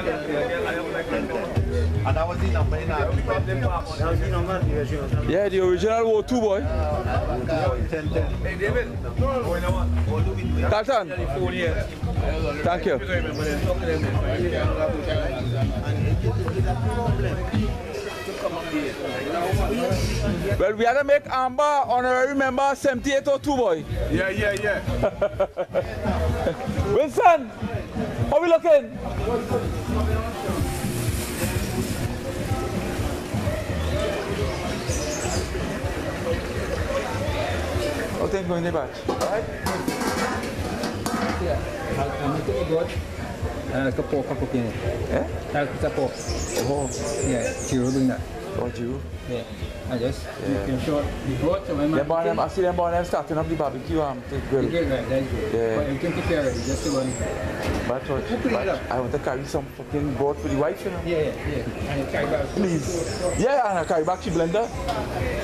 And that was the number in our Yeah, the original war 2 boy. 10. Hey David, Carlton. Thank you. Well, we had to make Amber honorary member 7802 boy. Yeah. Wilson, how we looking? How things going in the batch? Alright? Yeah, I'm making it good. Like a pork cooking it. Yeah? Like a pork. Oh, Yeah, Giro doing that. what you? Yeah. I just make sure the goat and my I see them born them starting up the barbecue to grill. right, that's good. Yeah. But everything prepared ready, just to run. But I want to carry some fucking broth for the wife, you know. Yeah. And carry back. Please. Yeah, and I carry back the blender.